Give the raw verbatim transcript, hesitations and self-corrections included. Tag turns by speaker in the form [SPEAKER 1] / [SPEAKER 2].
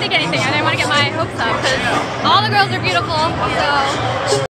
[SPEAKER 1] take anything. I didn't want to get my hopes up because all the girls are beautiful. So.